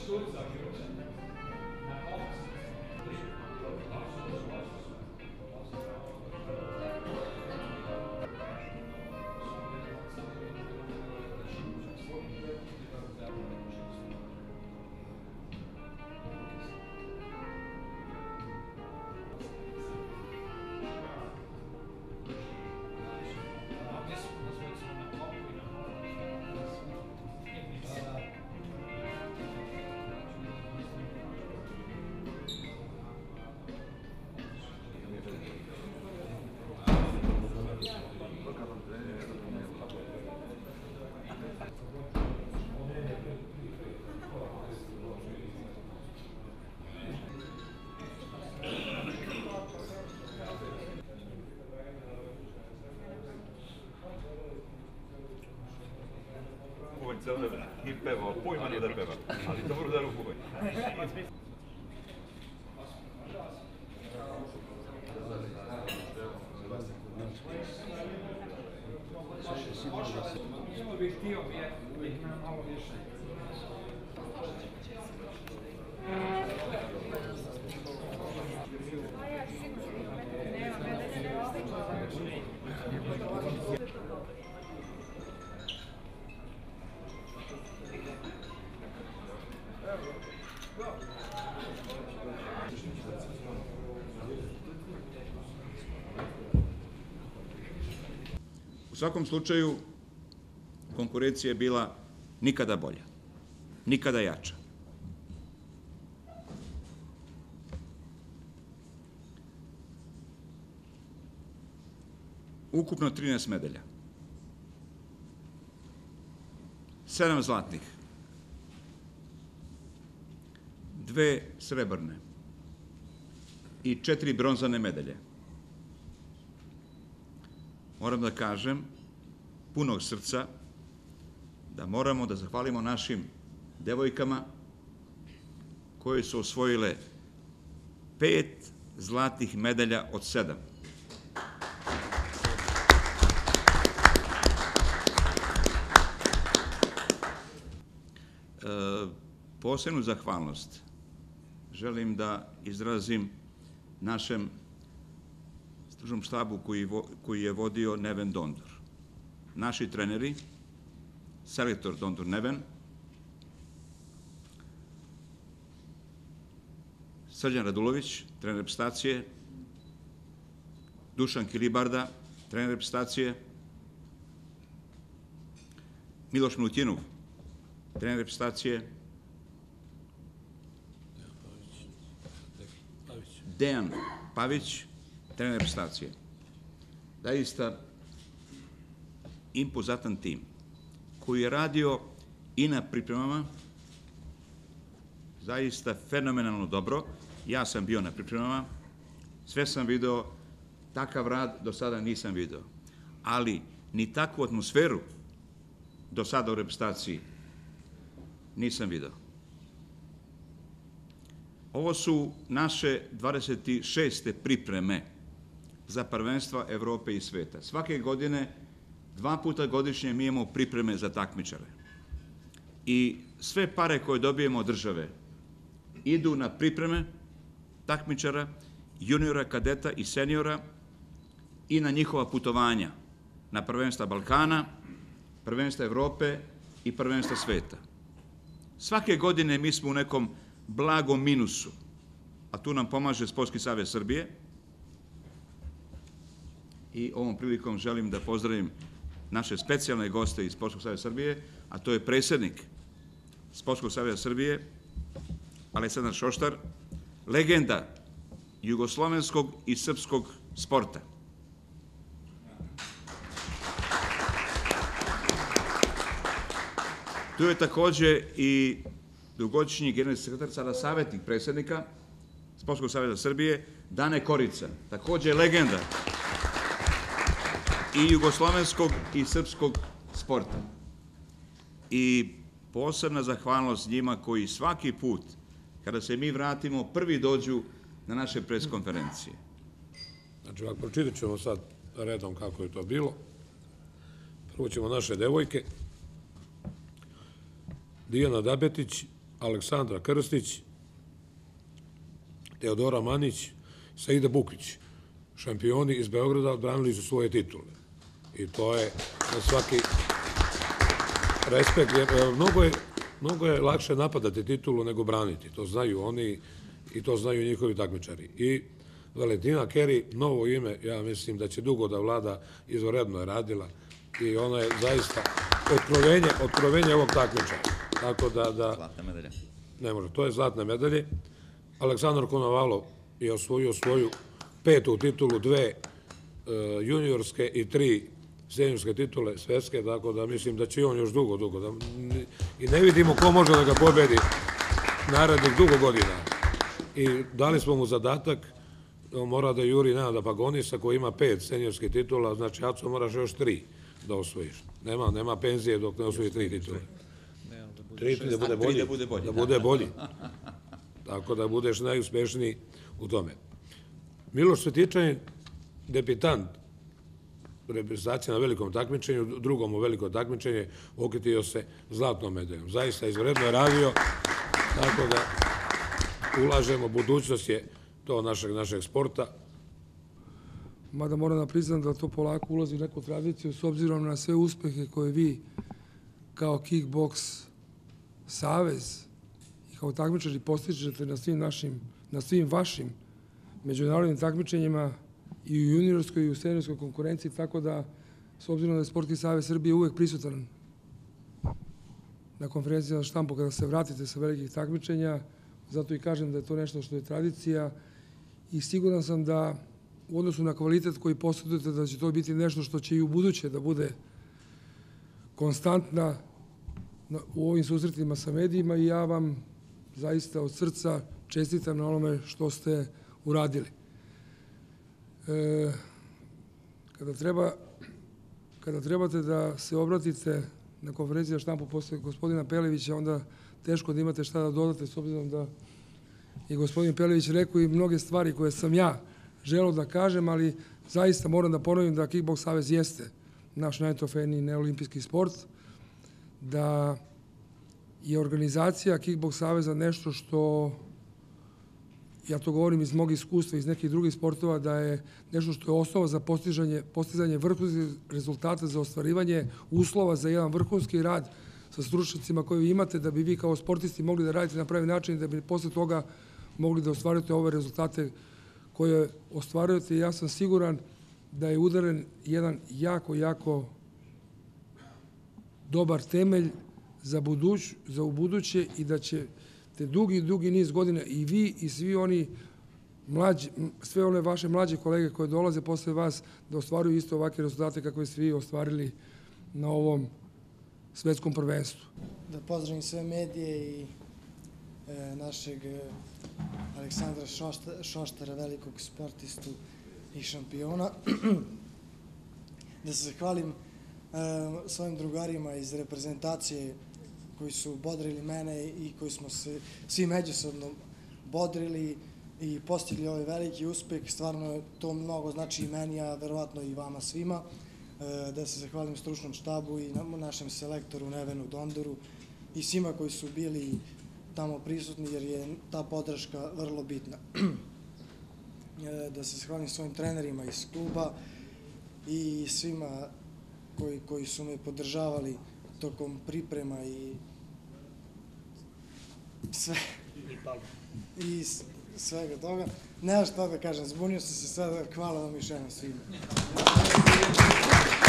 I pevao, pojma nije da peva, ali dobro da rukuvaj. Ovo bih htio bih nam malo više. U svakom slučaju, konkurencija je bila nikada bolja, nikada jača. Ukupno 13 medalja, 7 zlatnih, 2 srebrne i 4 bronzane medalje. Moram da kažem, punog srca, da moramo da zahvalimo našim devojkama koje su osvojile 5 zlatnih medalja od 7. Posebnu zahvalnost želim da izrazim našem stručnom štabu koji je vodio Neven Dondur. Naši treneri, selektor Dondur Neven, Srđan Radulović, trener reprezentacije, Dušan Kilibarda, trener reprezentacije, Miloš Milutjinov, trener reprezentacije, Dejan Pavić, trener reprezentacije. Zaista impozantan tim koji je radio i na pripremama zaista fenomenalno dobro. Ja sam bio na pripremama, sve sam video, takav rad do sada nisam video, ali ni takvu atmosferu do sada u reprezentaciji nisam video. Ovo su naše 26. pripreme za prvenstva Evrope i sveta. Svake godine, 2 puta godišnje mi imamo pripreme za takmičare. I sve pare koje dobijemo od države idu na pripreme takmičara, juniora, kadeta i seniora i na njihova putovanja na prvenstva Balkana, prvenstva Evrope i prvenstva sveta. Svake godine mi smo u nekom blagom minusu, a tu nam pomaže Sportski savez Srbije. I ovom prilikom želim da pozdravim naše specijalne goste iz Sportskog saveza Srbije, a to je predsjednik Sportskog saveza Srbije, Aleksandar Šoštar, legenda jugoslovenskog i srpskog sporta. Tu je takođe i dugogodišnji generalni sekretar, sada savjetnik predsjednika Sportskog saveza Srbije, Dane Korica, takođe legenda i jugoslovenskog i srpskog sporta. I posebna zahvalnost njima koji svaki put, kada se mi vratimo, prvi dođu na naše preskonferencije. Znači, ovako, pročitat ćemo sad redom kako je to bilo. Prvo ćemo naše devojke. Dijana Dabetić, Aleksandra Krstić, Teodora Manić, Saida Bukvić. Šampioni iz Beograda odbranili su svoje titule. I to je na svaki respekt. Mnogo je lakše napadati titulu nego braniti. To znaju oni i to znaju njihovi takmičari. I Valentina Keri, novo ime, ja mislim da će dugo da vlada, izvanredno je radila i ona je zaista otkrovenje ovog takmičara. Tako da... Zlatna medalja. Ne može, to je zlatne medalje. Aleksandar Konovalov je osvojio svoju 5. titulu, 2 juniorske i 3 seniorske titule svetske, tako da mislim da će on još dugo. I ne vidimo ko može da ga pobedi narednih dugo godina. I dali smo mu zadatak, on mora da juri Nenada Pagonisa koji ima 5 seniorskih titula, znači Aco moraš još 3 da osvojiš. Nema penzije dok ne osvoji 3 titule. 3 da bude bolji. Tako da budeš najuspešniji u tome. Miloš Svetičanin, debitant reprezentacije na velikom takmičenju, drugom u veliko takmičenje, okitio se zlatnom medaljom. Zaista izvredno je radio, tako da ulažemo, budućnost je to našeg sporta. Mada moram da priznam da to polako ulazi u neku tradiciju s obzirom na sve uspehe koje vi kao kickboks savez i kao takmičari postižete na svim vašim međunarodnim takmičenjima i u juniorskoj i u seniorskoj konkurenciji, tako da s obzirom da je Sportski savez Srbije uvek prisutan na konferencijama za štampu kada se vratite sa velikih takmičenja, zato i kažem da je to nešto što je tradicija i siguran sam da u odnosu na kvalitet koji posjedujete da će to biti nešto što će i u buduće da bude konstantna u ovim susretima sa medijima i ja vam zaista od srca čestitam na onome što ste uradili. Kada trebate da se obratite na konferenciji za štampu posle gospodina Pelevića, onda teško da imate šta da dodate, s obzirom da je gospodin Pelević rekao i mnoge stvari koje sam ja želeo da kažem, ali zaista moram da ponovim da Kickboks savez jeste naš najtrofejniji neolimpijski sport, da je organizacija Kickboks saveza nešto što, ja to govorim iz mog iskustva, iz nekih drugih sportova, da je nešto što je osnova za postizanje vrhunskih rezultata, za ostvarivanje uslova za jedan vrhunski rad sa stručnjacima koje vi imate, da bi vi kao sportisti mogli da radite na pravi način i da bi posle toga mogli da ostvarite ove rezultate koje ostvarujete. Ja sam siguran da je udaren jedan jako dobar temelj za ubuduće i da ćete dugi niz godina i vi i svi oni mlađi, sve one vaše mlađe kolege koje dolaze posle vas da ostvaruju isto ovakve rezultate kakve ste vi ostvarili na ovom svetskom prvenstvu. Da pozdravim sve medije i našeg Aleksandra Šoštara, velikog sportistu i šampiona. Da se zahvalim svojim drugarima iz reprezentacije koji su bodrili mene i koji smo se svi međusobno bodrili i postigli ovaj veliki uspeh. Stvarno to mnogo znači i meni, a verovatno i vama svima. Da se zahvalim stručnom štabu i našem selektoru Nevenu Dondoru i svima koji su bili tamo prisutni, jer je ta podrška vrlo bitna. Da se zahvalim svojim trenerima iz kluba i svima koji su me podržavali tokom priprema i svega toga. Nema šta da kažem, zbunio sam se sada, hvala vam još jednom svima.